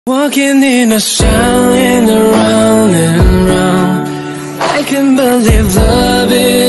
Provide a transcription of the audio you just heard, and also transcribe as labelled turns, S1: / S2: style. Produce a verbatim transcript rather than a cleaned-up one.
S1: Walking in a sound and around and round. I can believe love is